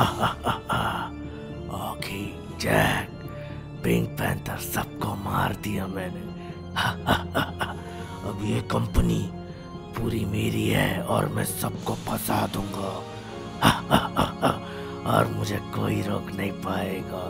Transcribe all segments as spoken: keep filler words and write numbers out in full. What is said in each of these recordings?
Okay Jack, pink panther सबको मार दिया मैंने। अब ये कंपनी पूरी मेरी है और मैं सबको फंसा दूंगा। और मुझे कोई रोक नहीं पाएगा।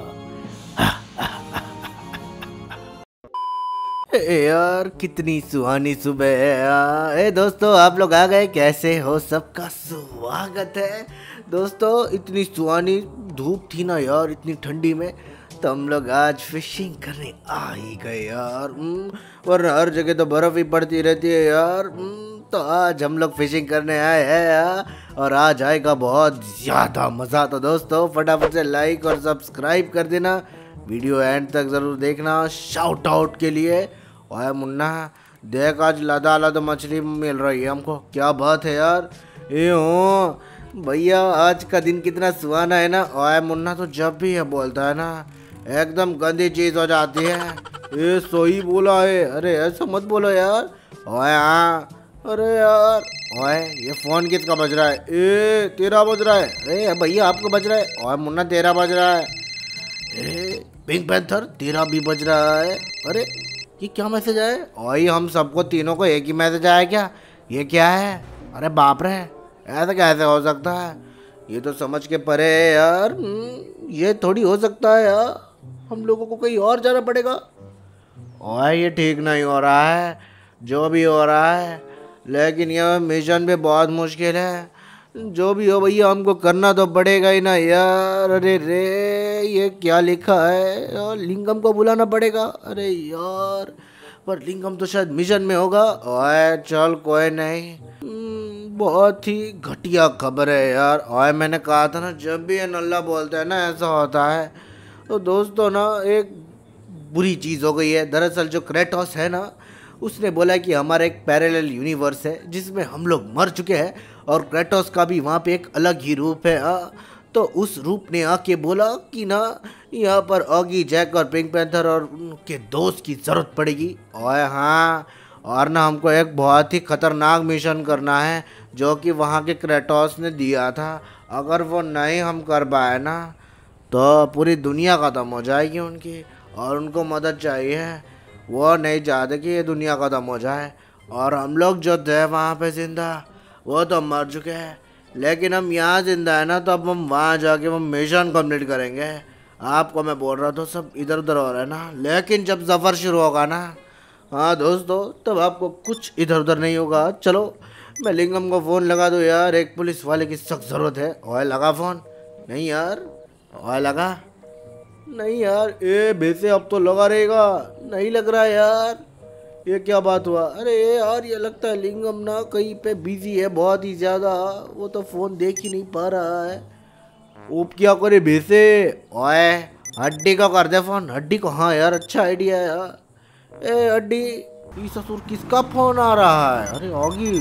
ए यार कितनी सुहानी सुबह है यार। ए दोस्तों, आप लोग आ गए, कैसे हो? सबका स्वागत है दोस्तों। इतनी सुहानी धूप थी ना यार, इतनी ठंडी में, तो हम लोग आज फिशिंग करने आ ही गए यार। वरना हर जगह तो बर्फ ही पड़ती रहती है यार। तो आज हम लोग फिशिंग करने आए हैं यार, और आज आएगा बहुत ज़्यादा मज़ा। तो दोस्तों फटाफट से लाइक और सब्सक्राइब कर देना, वीडियो एंड तक ज़रूर देखना शाउट आउट के लिए। ओए मुन्ना, देख आज लदा लदा मछली मिल रही है हमको, क्या बात है यार। ए हो भैया, आज का दिन कितना सुहाना है ना। ओए मुन्ना तो जब भी ये बोलता है ना, एकदम गंदी चीज़ हो जाती है। ये सही बोला है। अरे ऐसा मत बोलो यार। ओए हाँ, अरे यार, ओए ये फ़ोन किसका बज रहा है? ए तेरा बज रहा है। अरे भैया आपको बज रहा है। ओए मुन्ना तेरा बज रहा है। ए पिंक पैंथर तेरा भी बज रहा है। अरे ये क्या मैसेज है? ओए हम सबको तीनों को एक ही मैसेज आया क्या? ये क्या है? अरे बाप रे, ऐसा कैसे हो सकता है? ये तो समझ के परे है यार। ये थोड़ी हो सकता है यार, हम लोगों को कहीं और जाना पड़ेगा। ओए ये ठीक नहीं हो रहा है, जो भी हो रहा है, लेकिन यह मिशन भी बहुत मुश्किल है। जो भी हो भैया, हमको करना तो पड़ेगा ही ना यार। अरे रे, ये क्या लिखा है यार? लिंगम को बुलाना पड़ेगा। अरे यार, पर लिंगम तो शायद मिशन में होगा। ओए चल कोई नहीं। बहुत ही घटिया खबर है यार। ओए मैंने कहा था ना, जब भी ये नल्ला बोलता है ना ऐसा होता है। तो दोस्तों ना, एक बुरी चीज़ हो गई है। दरअसल जो क्रेटोस है ना, उसने बोला कि हमारा एक पैरेलल यूनिवर्स है जिसमें हम लोग मर चुके हैं, और क्रेटोस का भी वहाँ पे एक अलग ही रूप है। आ, तो उस रूप ने आके बोला कि ना, यहाँ पर ऑगी, जैक और पिंक पैंथर और उनके दोस्त की ज़रूरत पड़ेगी। और हाँ, और ना हमको एक बहुत ही ख़तरनाक मिशन करना है जो कि वहाँ के क्रेटोस ने दिया था। अगर वो नहीं हम कर पाए ना, तो पूरी दुनिया ख़त्म हो जाएगी उनकी, और उनको मदद चाहिए। वो नहीं चाहते कि ये दुनिया ख़त्म हो जाए। और हम लोग जो थे वहाँ पे ज़िंदा, वो तो मर चुके हैं, लेकिन हम यहाँ ज़िंदा है ना, तो अब हम वहाँ जाके वो मिशन कंप्लीट करेंगे। आपको मैं बोल रहा था सब इधर उधर हो रहा है ना, लेकिन जब सफ़र शुरू होगा ना, हाँ दोस्तों, तब आपको कुछ इधर उधर नहीं होगा। चलो मैं लिंगम को फ़ोन लगा दूँ यार, एक पुलिस वाले की सख्त ज़रूरत है। ओए लगा फ़ोन? नहीं यार। ओए लगा? नहीं यार। ए वैसे अब तो लगा रहेगा। नहीं लग रहा यार, ये क्या बात हुआ? अरे यार, ये लगता है लिंगम ना कहीं पे बिजी है बहुत ही ज़्यादा, वो तो फ़ोन देख ही नहीं पा रहा है। अब क्या करे वैसे? ओए हड्डी को कर दे फ़ोन, हड्डी को। हाँ यार, अच्छा आइडिया है यार। ए हड्डी, ये ससुर किसका फ़ोन आ रहा है? अरे होगी।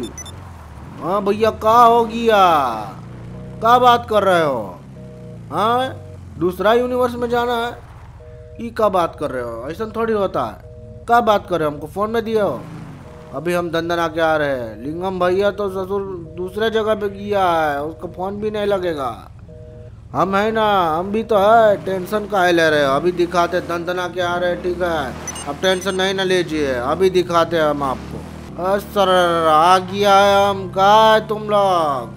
हाँ भैया, कहाँ होगी यार? क्या बात कर रहे हो? हाँ, दूसरा यूनिवर्स में जाना है? ये क्या बात कर रहे हो? ऐसा थोड़ी होता है। क्या बात कर रहे हो? हमको फ़ोन में दिया हो? अभी हम दंदना के आ रहे हैं। लिंगम भैया तो ससुर दूसरे जगह पे गया है, उसका फ़ोन भी नहीं लगेगा। हम है ना, हम भी तो है। टेंशन काहे ले रहे हो? अभी दिखाते, दंदना के आ रहे हैं, ठीक है? अब टेंशन नहीं ना लीजिए, अभी दिखाते हैं हम आपको। सर आ गया है हम। कहाँ है तुम लोग?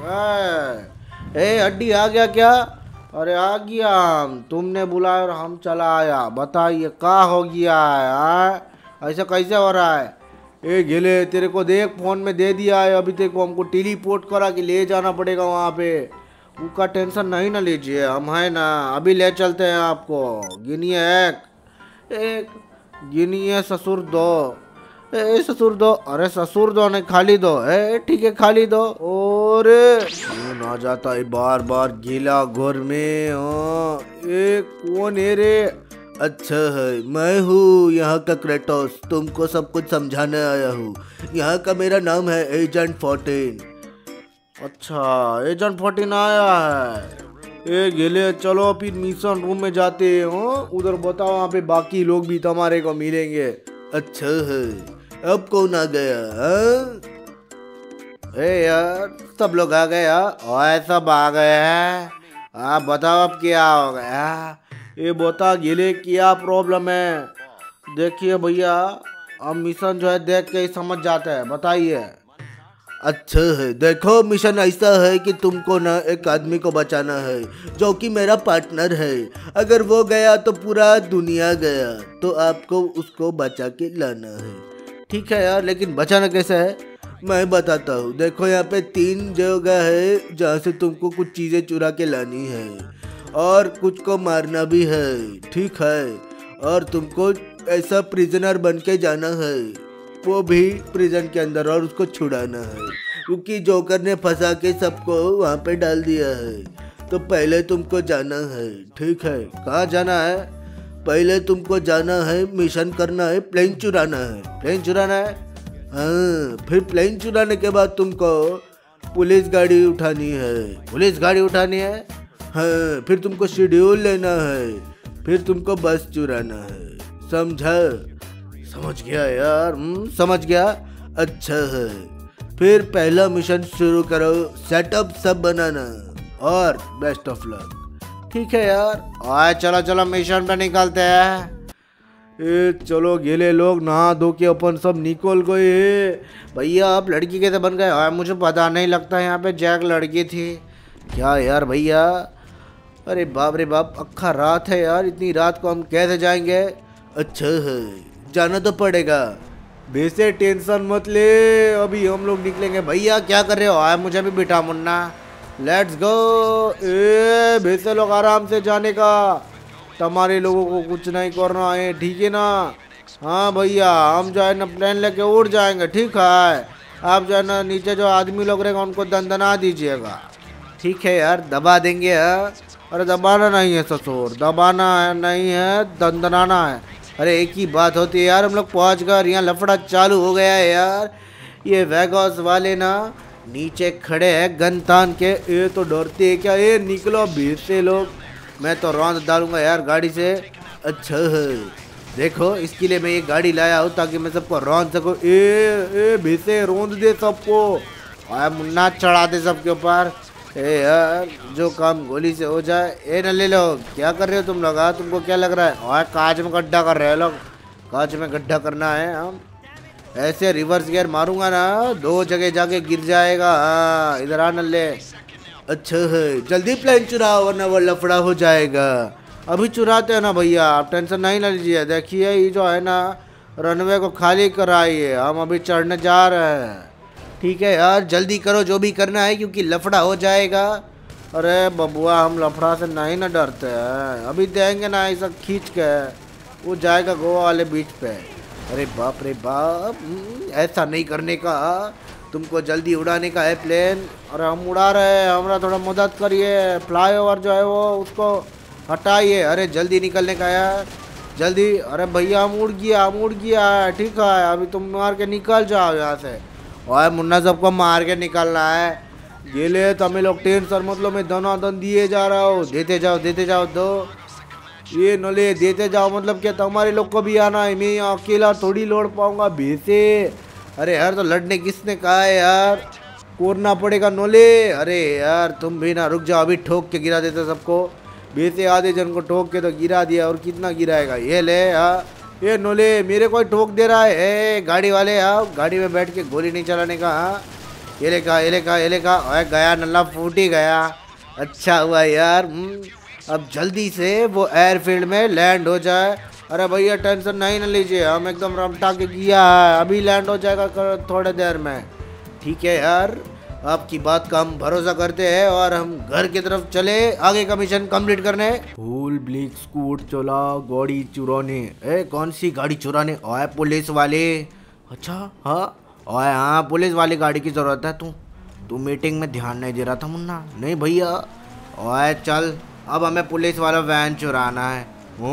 ए हड्डी आ गया क्या? अरे आ गया हम, तुमने बुलाया और हम चला आया। बताइए क्या हो गया है? ऐसा कैसे हो रहा है? ए गिले, तेरे को देख फ़ोन में दे दिया है, अभी तेरे को हमको टेलीपोर्ट करा के ले जाना पड़ेगा वहाँ पे। उसका टेंशन नहीं ना लीजिए, हम है ना, अभी ले चलते हैं आपको। गिनिए एक एक गिनिए ससुर दो। ए ससुर दो। अरे ससुर दो नहीं, खाली दो। ए ठीक है, खाली दो। और ना जाता है बार बार गीला घोर में। ओ, ए कौन है रे? अच्छा है, मैं हूँ यहाँ का क्रेटोस, तुमको सब कुछ समझाने आया हूँ। यहाँ का मेरा नाम है एजेंट फोर्टीन। अच्छा, एजेंट फोर्टीन आया है। ए गिले, चलो फिर मिशन रूम में जाते हो, उधर बताओ, वहाँ पे बाकी लोग भी तुम्हारे को मिलेंगे। अच्छा है, अब कौन आ गया? हाँ? ए यार, सब लोग आ गए यार। ओए सब आ गए हैं। आप बताओ अब क्या हो गया? ये बता गिले क्या प्रॉब्लम है? देखिए भैया, अब मिशन जो है देख के ही समझ जाते हैं, बताइए। अच्छा है, देखो मिशन ऐसा है कि तुमको ना एक आदमी को बचाना है जो कि मेरा पार्टनर है। अगर वो गया तो पूरा दुनिया गया, तो आपको उसको बचा के लाना है। ठीक है यार, लेकिन बचाना कैसे है मैं बताता हूँ। देखो यहाँ पे तीन जगह है जहाँ से तुमको कुछ चीजें चुरा के लानी है और कुछ को मारना भी है, ठीक है। और तुमको ऐसा प्रिजनर बन के जाना है, वो भी प्रिजन के अंदर, और उसको छुड़ाना है क्योंकि जोकर ने फंसा के सबको वहाँ पे डाल दिया है। तो पहले तुमको जाना है, ठीक है। कहाँ जाना है? पहले तुमको जाना है, मिशन करना है, प्लेन चुराना है। प्लेन चुराना है, हाँ। फिर प्लेन चुराने के बाद तुमको पुलिस गाड़ी उठानी है। पुलिस गाड़ी उठानी है, हाँ। फिर तुमको शेड्यूल लेना है, फिर तुमको बस चुराना है। समझा? समझ गया यार, हुँ? समझ गया, अच्छा है। फिर पहला मिशन शुरू करो, सेटअप सब बनाना, और बेस्ट ऑफ लक। ठीक है यार, आए चलो चलो मिशन पे निकलते हैं। ए चलो गेले लोग, नहा धो के अपन सब निकल गए। भैया आप लड़की कैसे बन गए? आए मुझे पता नहीं, लगता यहाँ पे जैक लड़की थी क्या यार भैया? अरे बाप रे बाप, अक्खा रात है यार, इतनी रात को हम कैसे जाएंगे? अच्छा है, जाना तो पड़ेगा। वैसे टेंशन मत ले, अभी हम लोग निकलेंगे। भैया क्या कर रहे हो? आए मुझे भी बिठा मुन्ना, लेट्स गो। ए वैसे लोग आराम से जाने का, तुम्हारे लोगों को कुछ नहीं करना है, ठीक है ना? हाँ भैया, हम जो है ना प्लेन लेके उड़ जाएंगे, ठीक है। आप जो है ना नीचे जो आदमी लोग रहेगा उनको दंदना दीजिएगा, ठीक है यार। दबा देंगे है? अरे दबाना नहीं है ससुर, दबाना है नहीं है, दंदनाना है। अरे एक ही बात होती है यार, हम लोग पहुँच गए, यहाँ लफड़ा चालू हो गया है यार। ये वेगॉस वाले ना नीचे खड़े हैं गन तान के। ये तो डरते है क्या? ये निकलो भीड़ से लोग, मैं तो रौंद डालूंगा यार गाड़ी से। अच्छा है, देखो इसके लिए मैं ये गाड़ी लाया हूँ ताकि मैं सबको रौंद सकूँ। ए ए भीड़ से रौंद दे सबको, आया मुन्ना चढ़ा दे सबके ऊपर। ए यार जो काम गोली से हो जाए। ए न ले लो, क्या कर रहे हो तुम लोग? तुमको क्या लग रहा है? और कांच में गड्ढा कर रहे हो लोग, कांच में गड्ढा करना है। हम ऐसे रिवर्स गियर मारूंगा ना, दो जगह जाके गिर जाएगा। हाँ इधर आ नल्ले। अच्छा है, जल्दी प्लेन चुराओ वरना वो लफड़ा हो जाएगा। अभी चुराते हैं ना भैया, आप टेंशन नहीं ना लीजिए। देखिए ये जो है ना रनवे को खाली कराइए, हम अभी चढ़ने जा रहे हैं। ठीक है यार, जल्दी करो जो भी करना है क्योंकि लफड़ा हो जाएगा। अरे बबुआ, हम लफड़ा से नहीं ना डरते हैं, अभी देंगे ना ऐसा खींच के, वो जाएगा गोवा वाले बीच पे। अरे बाप रे बाप, ऐसा नहीं करने का, तुमको जल्दी उड़ाने का है प्लेन। अरे हम उड़ा रहे हैं, हमारा थोड़ा मदद करिए। फ्लाईओवर जो है वो उसको हटाइए। अरे जल्दी निकलने का यार, जल्दी। अरे भैया हम उड़ गया, हम उड़ गया है, ठीक है। अभी तुम मार के निकल जाओ यहाँ से। और मुन्ना सबको मार के निकलना है। ये ले तुम्हें लोग टेंशन मतलब मैं दना दन दिए जा रहा हूँ, देते जाओ देते जाओ। दो ये नले देते जाओ, मतलब क्या तुम्हारे लोग को भी आना है? मैं अकेला थोड़ी लौट पाऊंगा भेसे। अरे यार तो लड़ने किसने कहा है यार, कोरना पड़ेगा नोले। अरे यार तुम भी ना रुक जाओ, अभी ठोक के गिरा देते सबको। बेसे आधे जन को ठोक के तो गिरा दिया, और कितना गिराएगा? ये ले हाँ, ये नोले मेरे को ठोक दे रहा है। ए गाड़ी वाले आओ, गाड़ी में बैठ के गोली नहीं चलाने का। हाँ ये ले का ये ले का ये ले का। अरे गया नल्ला, फूट ही गया। अच्छा हुआ यार, अब जल्दी से वो एयरफील्ड में लैंड हो जाए। अरे भैया टेंशन नहीं ना लीजिए, हम एकदम रमटा के किया है, अभी लैंड हो जाएगा थोड़े देर में। ठीक है यार, आपकी बात का हम भरोसा करते हैं और हम घर की तरफ चले आगे का मिशन कंप्लीट करने। फुल ब्लिक स्कूट चला गाड़ी चुराने। ए कौन सी गाड़ी चुराने? ओए पुलिस वाले। अच्छा हाँ, ओए हाँ पुलिस वाली गाड़ी की जरूरत है। तू तू मीटिंग में ध्यान नहीं दे रहा था मुन्ना? नहीं भैया। ओए चल, अब हमें पुलिस वाला वैन चुराना है।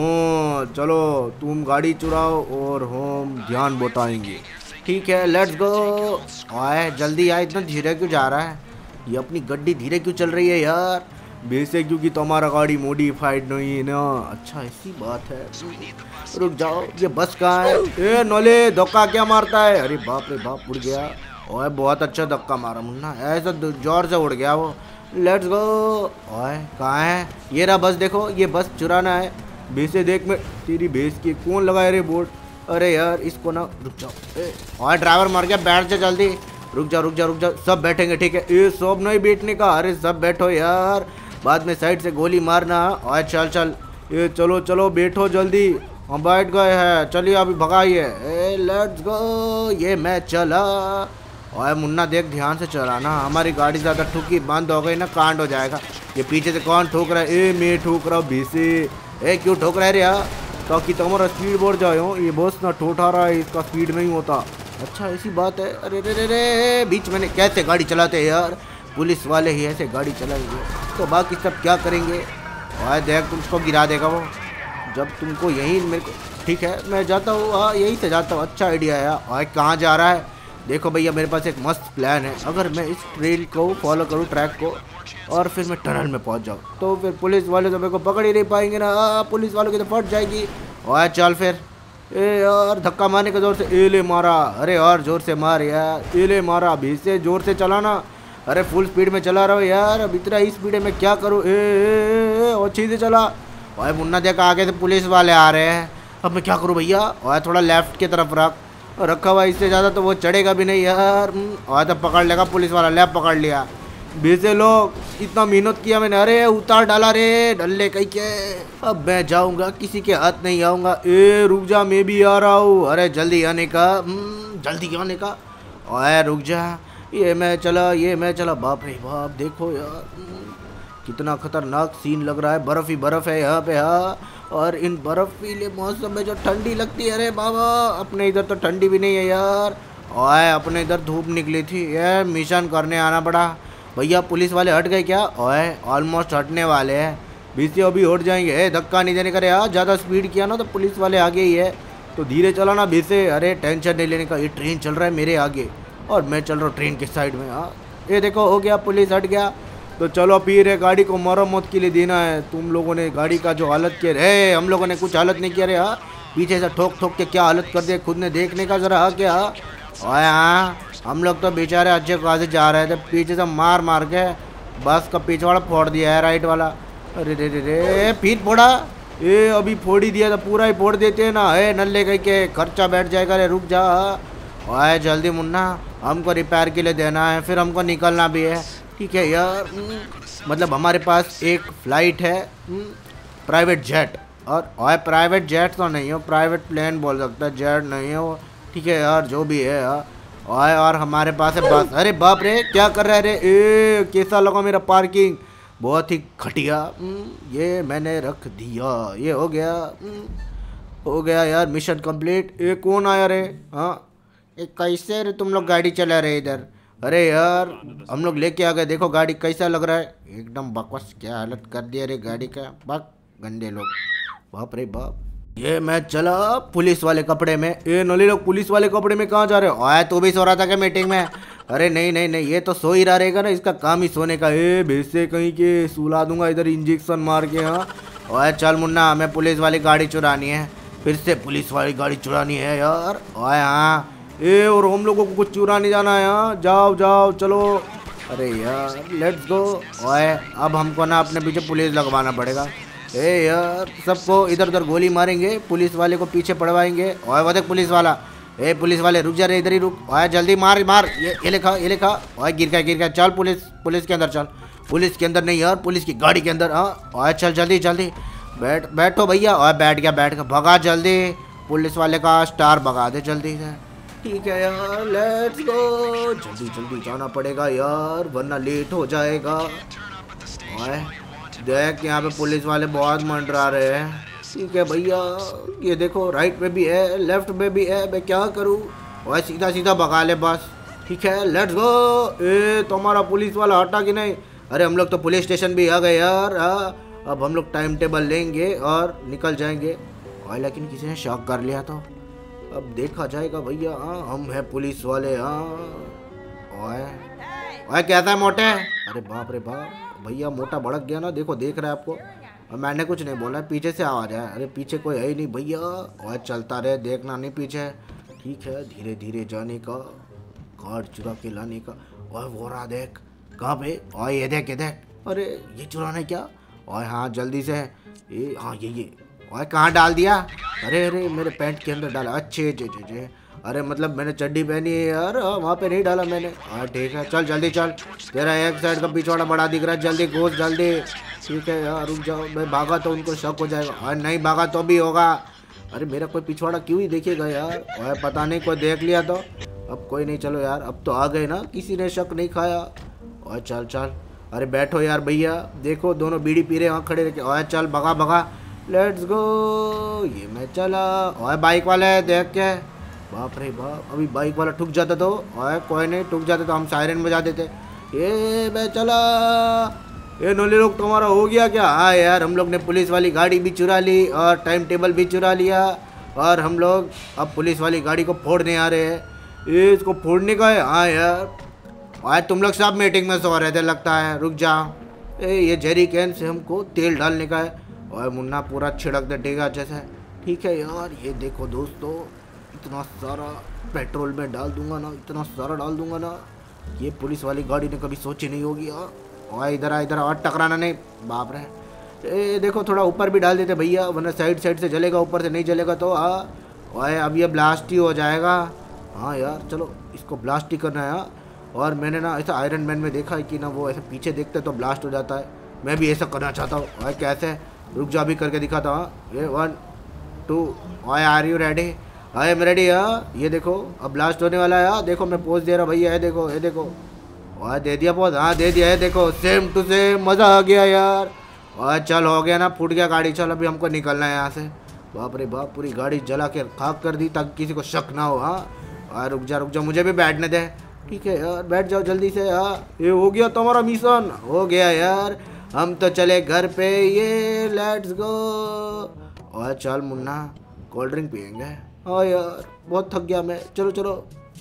ओ चलो तुम गाड़ी चुराओ और हम ध्यान बताएंगे। ठीक है लेट्स गो। आए जल्दी आए, इतना धीरे क्यों जा रहा है? ये अपनी गड्डी धीरे क्यों चल रही है यार? वैसे क्योंकि तुम्हारा गाड़ी मॉडिफाइड नहीं है ना। अच्छा ऐसी बात है, रुक जाओ। ये बस कहाँ है? ए नोले धक्का क्या मारता है? अरे बाप रे बाप, उड़ गया। ओए बहुत अच्छा धक्का मारा मुन्ना, ऐसा जोर से उड़ गया वो। Let's go. ओए कहाँ है? ये रहा बस, देखो ये बस चुराना है। भैंसे देख, मैं तेरी भैंस की कौन लगाए रे बोर्ड। अरे यार इसको ना, रुक जाओ। और ड्राइवर मर गया, बैठ जा जल्दी। रुक जा रुक जा रुक जा, सब बैठेंगे ठीक है। ये सब नहीं बैठने का, अरे सब बैठो यार, बाद में साइड से गोली मारना। और चल चल, ये चलो चलो बैठो जल्दी। हम बैठ गए हैं, चलिए अभी भगाइए। ए लेट्स गो। ये मैं चला। और मुन्ना देख ध्यान से चलाना, हमारी गाड़ी ज़्यादा ठुकी बंद हो गई ना, कांड हो जाएगा। ये पीछे से कौन ठोक रहा है? ए मैं ठोक रहा हूँ भीसे। ए क्यों ठोक रहा है रे यार? ताकि तुम्हारा स्पीड बढ़ जाए हो। ये बस ना ठोठा रहा है, इसका स्पीड नहीं होता। अच्छा ऐसी बात है। अरे रे रे रे, बीच में कैसे गाड़ी चलाते हैं यार, पुलिस वाले ही ऐसे गाड़ी चलाएंगे तो बाकी सब क्या करेंगे? और देख तुमको गिरा देगा वो जब तुमको यहीं मेरे को। ठीक है मैं जाता हूँ, हाँ यहीं से जाता हूँ। अच्छा आइडिया है। और कहाँ जा रहा है? देखो भैया मेरे पास एक मस्त प्लान है। अगर मैं इस ट्रेल को फॉलो करूँ, ट्रैक को, और फिर मैं टनल में पहुंच जाऊँ, तो फिर पुलिस वाले तो मेरे को पकड़ ही नहीं पाएंगे ना। आ, पुलिस वालों की तो फट जाएगी। और चल फिर। ए यार धक्का मारने के जोर से, एले मारा। अरे और जोर से मार यार, एले मारा। भी से जोर से चलाना। अरे फुल स्पीड में चला रहा हूँ यार, अब इतना ही स्पीड में क्या करूँ। ए और अच्छी से चला। और मुन्ना देखा आगे से पुलिस वाले आ रहे हैं, अब मैं क्या करूँ भैया? और थोड़ा लेफ्ट की तरफ रख, रखा हुआ इससे ज़्यादा तो वो चढ़ेगा भी नहीं यार। और तो पकड़ लेगा पुलिस वाला, लेफ्ट पकड़ लिया। भेजे लोग इतना मेहनत किया मैंने, अरे उतार डाला रे डल्ले कहीं के। अब मैं जाऊंगा, किसी के हाथ नहीं आऊंगा। ए रुक जा, मैं भी आ रहा हूँ। अरे जल्दी आने का, जल्दी आने का। ओए रुक जा, ये मैं चला, ये मैं चला। बाप रे बाप, देखो यार कितना खतरनाक सीन लग रहा है। बर्फ ही बर्फ है यहाँ पे। हाँ, और इन बर्फीले मौसम में जो ठंडी लगती है, अरे बाबा अपने इधर तो ठंडी भी नहीं है यार। ओए अपने इधर धूप निकली थी। ये मिशन करने आना पड़ा। भैया पुलिस वाले हट गए क्या? ओए ऑलमोस्ट हटने वाले हैं, बीसी अभी हट जाएंगे। ए धक्का नहीं देने का यार, ज़्यादा स्पीड किया ना तो पुलिस वाले आगे ही है, तो धीरे चलाना बीसे। अरे टेंशन नहीं लेने का, ये ट्रेन चल रहा है मेरे आगे और मैं चल रहा हूँ ट्रेन के साइड में। हाँ ये देखो हो गया, पुलिस हट गया। तो चलो फिर ये गाड़ी को मरम्मत के लिए देना है। तुम लोगों ने गाड़ी का जो हालत किया रे, हम लोगों ने कुछ हालत नहीं किया रे। हाँ पीछे से ठोक ठोक के क्या हालत कर दिया, खुद ने देखने का जरा। हाँ क्या? ओए हाँ हम लोग तो बेचारे अच्छे खासे जा रहे थे, पीछे से मार मार के बस का पीछे वाला फोड़ दिया है, राइट वाला। अरे रे रे रे फिर फोड़ा। ए अभी फोड़ ही दिया था, पूरा ही फोड़ देते हैं ना। ए नल्ले कहीं के खर्चा बैठ जाएगा रे, रुक जा। ओए जल्दी मुन्ना, हमको रिपेयर के लिए देना है, फिर हमको निकलना भी है। ठीक है यार, मतलब हमारे पास एक फ़्लाइट है, प्राइवेट जेट। और ओए प्राइवेट जेट तो नहीं हो, प्राइवेट प्लेन बोल सकता है, जेट नहीं हो। ठीक है यार जो भी है। यार ओए और हमारे पास है बस। अरे बाप रे क्या कर रहा है रे? ए कैसा लगा मेरा पार्किंग? बहुत ही घटिया। ये मैंने रख दिया, ये हो गया, हो गया यार मिशन कंप्लीट। ये कौन आया रे? हाँ ये कैसे रे तुम लोग गाड़ी चला रहे इधर? अरे यार हम लोग लेके आ गए, देखो गाड़ी कैसा लग रहा है, एकदम बकवास। क्या हालत कर दिया रे गाड़ी का, बक गंदे लोग। बाप रे बाप। ये मैं चला पुलिस वाले कपड़े में। ये नली लोग पुलिस वाले कपड़े में कहाँ जा रहे हो? आया तू भी सो रहा था क्या मीटिंग में? अरे नहीं नहीं नहीं, ये तो सो ही रहा रहेगा ना, इसका काम ही सोने का। ए भैंसे कहीं के सुला दूंगा इधर इंजेक्शन मार के। हाँ ओए चल मुन्ना, हमें पुलिस वाली गाड़ी चुरानी है, फिर से पुलिस वाली गाड़ी चुरानी है यार। ओए हाँ ए और हम लोगों को कुछ चुरा नहीं जाना है। यहाँ जाओ जाओ चलो। अरे यार लेट्स गो। ओए अब हमको ना अपने पीछे पुलिस लगवाना पड़ेगा। ए यार सबको इधर उधर गोली मारेंगे, पुलिस वाले को पीछे पड़वाएंगे। ओए वो देख पुलिस वाला। ए पुलिस वाले रुक जा रे, इधर ही रुक। ओए जल्दी मार मार, ये ये लिखा ये लिखा। ओए गिर गया गिर गया। चल पुलिस पुलिस के अंदर चल। पुलिस के अंदर नहीं यार, पुलिस की गाड़ी के अंदर। हाँ ओए चल जल्दी जल्दी बैठ बैठो भैया। ओए बैठ गया बैठ गया, भगा जल्दी, पुलिस वाले का स्टार भगा दे जल्दी से। ठीक है यार लेट्स गो, जल्दी जल्दी जाना पड़ेगा यार वरना लेट हो जाएगा। ओए देख यहाँ पे पुलिस वाले बहुत मंडरा रहे हैं। ठीक है भैया, ये देखो राइट में भी है, लेफ्ट में भी है, मैं क्या करूँ? ओए सीधा सीधा भगा ले बस। ठीक है लेट्स गो। ए तुम्हारा पुलिस वाला हटा कि नहीं? अरे हम लोग तो पुलिस स्टेशन भी आ गए यार। हाँ अब हम लोग टाइम टेबल लेंगे और निकल जाएंगे। और लेकिन किसी ने शॉक कर लिया तो अब देखा जाएगा भैया। हाँ हम हैं पुलिस वाले। हाँ ओए ओए कैसा है मोटे? अरे बाप रे बाप, भैया मोटा भड़क गया ना, देखो देख रहा है आपको। और मैंने कुछ नहीं बोला, पीछे से आवाज़ है। अरे पीछे कोई है ही नहीं भैया। ओए चलता रहे, देखना नहीं पीछे। ठीक है धीरे धीरे जाने का, कार्ड चुरा के लाने का। ओए वो रहा देख, कहाँ पे? ओए ये देख ये देख, अरे ये चुराना है क्या? ओए हाँ जल्दी से, ये हाँ ये ये ओए कहाँ डाल दिया? अरे अरे मेरे पैंट के अंदर डाला, अच्छे जे जे जे अरे मतलब मैंने चड्डी पहनी है यार, वहाँ पे नहीं डाला मैंने। हाँ ठीक है, चल जल्दी चल, तेरा एक साइड का पिछवाड़ा बड़ा दिख रहा है, जल्दी घुस जल्दी। ठीक है यार रुक जाओ, मैं भागा तो उनको शक हो जाएगा, और नहीं भागा तो भी होगा। अरे मेरा कोई पिछवाड़ा क्यों ही देखेगा यार, और पता नहीं कोई देख लिया तो। अब कोई नहीं, चलो यार अब तो आ गए ना, किसी ने शक नहीं खाया। और चल चल, अरे बैठो यार भैया, देखो दोनों बीड़ी पी रहे वहाँ खड़े रखे। और चल भगा भगा, लेट्स गो। ये मैं चला। और बाइक वाले देख के, बाप रे बाप, अभी बाइक वाला ठुक जाता तो, और कोई नहीं ठुक जाता तो हम सायरन बजा देते। ये मैं चला। ये नोले लोग तुम्हारा हो गया क्या? हाँ यार, हम लोग ने पुलिस वाली गाड़ी भी चुरा ली और टाइम टेबल भी चुरा लिया, और हम लोग अब पुलिस वाली गाड़ी को फोड़ने आ रहे हैं। ये इसको फोड़ने का है? हाँ यार, आज तुम लोग सब मीटिंग में सो रहे थे लगता है, रुक जा। ए ये जेरी कैन से हमको तेल डालने का है, और मुन्ना पूरा छिड़क दे देगा जैसे। ठीक है यार, ये देखो दोस्तों, इतना सारा पेट्रोल में डाल दूंगा ना, इतना सारा डाल दूंगा ना, ये पुलिस वाली गाड़ी ने कभी सोची नहीं होगी यार। और इधर आ इधर और टकराना नहीं, बाप रे। ए देखो थोड़ा ऊपर भी डाल देते भैया, वरना साइड साइड से जलेगा, ऊपर से नहीं जलेगा तो। हाँ और अब ये ब्लास्ट ही हो जाएगा। हाँ यार चलो, इसको ब्लास्ट ही करना है। और मैंने ना ऐसा आयरन मैन में देखा है कि ना वो ऐसे पीछे देखते तो ब्लास्ट हो जाता है, मैं भी ऐसा करना चाहता हूँ। और कैसे, रुक जा भी करके दिखाता हूँ। ये वन टू, और are you ready? I am ready. हाँ ये देखो अब ब्लास्ट होने वाला है। हाँ देखो मैं पोज दे रहा भैया, है देखो ये देखो, और दे दिया पोज। हाँ दे दिया है, देखो सेम टू सेम, मज़ा आ गया यार। और चल हो गया ना, फूट गया गाड़ी, चल अभी हमको निकलना है यहाँ से। बाप रे बाप, पूरी गाड़ी जला के खाक कर दी ताकि किसी को शक ना हो। हाँ और रुक जा रुक जा, मुझे भी बैठने दे। ठीक है यार बैठ जाओ जल्दी से। हाँ ये हो गया तुम्हारा मिशन, हो गया यार, हम तो चले घर पे। ये लेट्स गो। और चल मुन्ना, कोल्ड ड्रिंक पियेंगे। हाँ यार बहुत थक गया मैं, चलो चलो।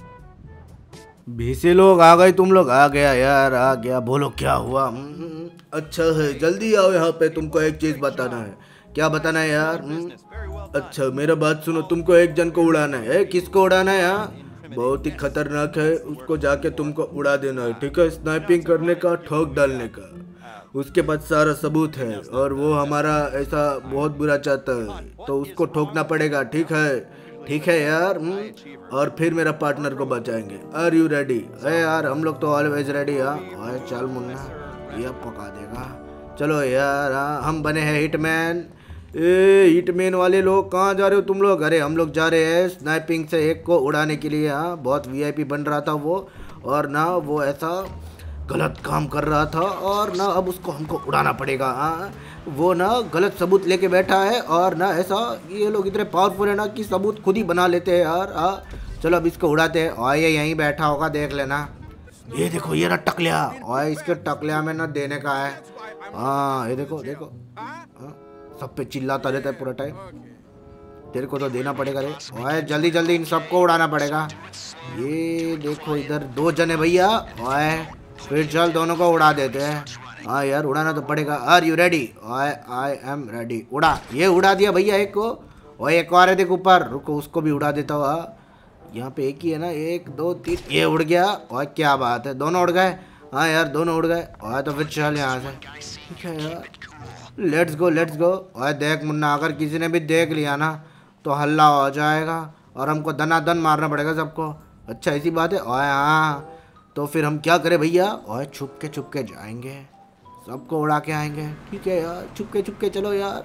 भीसे लोग आ गए, तुम लोग आ गया यार, आ गया। बोलो क्या हुआ? हम्म, अच्छा है, जल्दी आओ यहाँ पे, तुमको एक चीज बताना है। क्या बताना है यार? हम्म, अच्छा मेरा बात सुनो, तुमको एक जन को उड़ाना है। किसको उड़ाना है? यहाँ बहुत ही खतरनाक है, उसको जाके तुमको उड़ा देना है। ठीक है, स्नाइपिंग करने का, ठोक डालने का, उसके पास सारा सबूत है, और वो हमारा ऐसा बहुत बुरा चाहता है, तो उसको ठोकना पड़ेगा। ठीक है? ठीक है यार। और फिर मेरा पार्टनर को बचाएंगे। Are you ready? अरे यार हम लोग तो ऑलवेज रेडी। हाँ चल मुन्ना, ये पका देगा। चलो यार, हाँ हम बने हैं हिटमैन। ए हिटमैन वाले लोग कहाँ जा रहे हो तुम लोग? अरे हम लोग जा रहे हैं स्नाइपिंग से एक को उड़ाने के लिए। हाँ बहुत वीआईपी बन रहा था वो, और ना वो ऐसा गलत काम कर रहा था, और ना अब उसको हमको उड़ाना पड़ेगा। हाँ वो ना गलत सबूत लेके बैठा है, और ना ऐसा ये लोग इतने पावरफुल है ना कि सबूत खुद ही बना लेते हैं यार। हाँ चलो अब इसको उड़ाते हैं। और ये यहीं बैठा होगा, देख लेना। ये देखो ये ना टकलिया, और इसके टकलिया में ना देने का है। हाँ ये देखो देखो, हाँ, सब पे चिल्लाता रहता है पूरा टाइम। तेरे को तो देना पड़ेगा रे। और जल्दी जल्दी इन सबको उड़ाना पड़ेगा। ये देखो इधर दो जने भैया, और फिर चल दोनों को उड़ा देते हैं। हाँ यार उड़ाना तो पड़ेगा। Are you ready? I I am ready. उड़ा, ये उड़ा दिया भैया एक को, और एक और है देख ऊपर, रुको उसको भी उड़ा देता हूँ। यहाँ पे एक ही है ना, एक दो तीन, ये उड़ गया। और क्या बात है, दोनों उड़ गए। हाँ यार दोनों उड़ गए। और तो फिर चल यहाँ से। ठीक है यार, लेट्स गो लेट्स गो। और देख मुन्ना, अगर किसी ने भी देख लिया ना तो हल्ला हो जाएगा, और हमको दनादन मारना पड़ेगा सबको। अच्छा ऐसी बात है। और हाँ तो फिर हम क्या करें भैया? और छुप के छुप के जाएंगे, सबको उड़ा के आएंगे। ठीक है यार, छुप के छुप के चलो यार।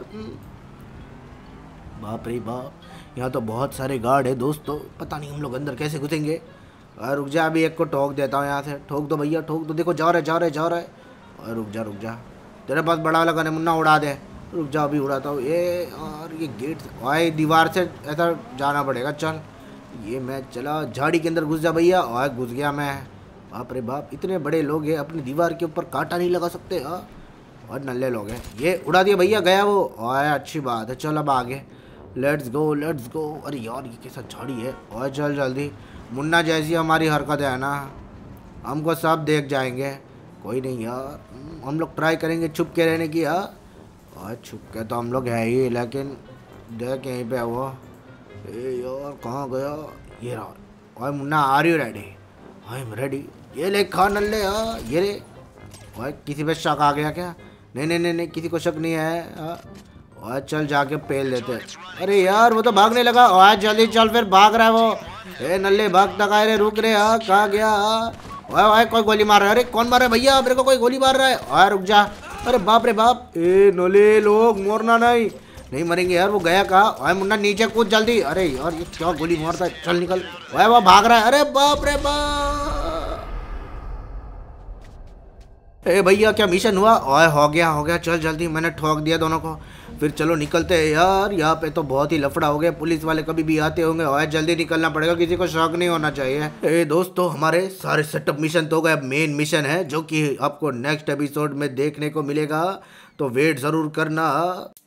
बाप रे बाप, यहाँ तो बहुत सारे गार्ड है दोस्तों, पता नहीं हम लोग अंदर कैसे घुसेंगे। और रुक जा, अभी एक को ठोक देता हूँ यहाँ से। ठोक दो भैया, ठोक दो। देखो जा रहे जा रहे जा रहे। और रुक जा रुक जा, तेरे पास बड़ा वाला गन है मुन्ना, उड़ा दे। रुक जा अभी उड़ाता हूँ। ये और ये गेट, और दीवार से ऐसा जाना पड़ेगा। चल ये मैं चला, झाड़ी के अंदर घुस जा भैया। और घुस गया मैं। बाप रे बाप, इतने बड़े लोग हैं, अपनी दीवार के ऊपर कांटा नहीं लगा सकते। हाँ और नल्ले लोग हैं। ये उड़ा दिया भैया, गया वो। और अच्छी बात है, चल अब आगे, लेट्स गो लेट्स गो। अरे यार ये कैसा झाड़ी है। और चल जल्दी, मुन्ना जैसी हमारी हरकत है ना, हमको सब देख जाएंगे। कोई नहीं यार, हम लोग ट्राई करेंगे छुप के रहने की। हाँ और छुप के तो हम लोग है ही, लेकिन देख यहीं पे वो। ए यार कहाँ गया? ये रहा। और Munna, are you ready? I am ready. ये ले खा नल्ले। हाँ ये ले, ओए किसी पे शक आ गया क्या? नहीं नहीं नहीं नहीं किसी को शक नहीं है। ओए चल जाके पेल देते हैं। अरे यार वो तो भागने लगा। ओए जल्दी चल, फिर भाग रहा है वो। ए नल्ले भाग तक आए रे, रुक रे। हाँ कहाँ गया? ओए ओए कोई गोली मार रहा है। अरे कौन मार रहा है भैया? मेरे को कोई गोली मार रहा है। ओए रुक जा। अरे बाप रे बाप। ए नल्ले लोग मरना नहीं, नहीं मरेंगे यार। वो गया कहाँ? ओए मुन्ना नीचे कूद जल्दी। अरे यार ये क्या गोली मारता है, चल निकल। ओए वो भाग रहा है। अरे बाप रे बाप। ए भैया क्या मिशन हुआ? ओए हो गया हो गया, चल जल्दी, मैंने ठोक दिया दोनों को। फिर चलो निकलते हैं यार, यहाँ पे तो बहुत ही लफड़ा हो गया, पुलिस वाले कभी भी आते होंगे। ओए जल्दी निकलना पड़ेगा, किसी को शक नहीं होना चाहिए। ए दोस्तों हमारे सारे सेटअप मिशन तो हो गए, अब मेन मिशन है जो कि आपको नेक्स्ट एपिसोड में देखने को मिलेगा, तो वेट जरूर करना।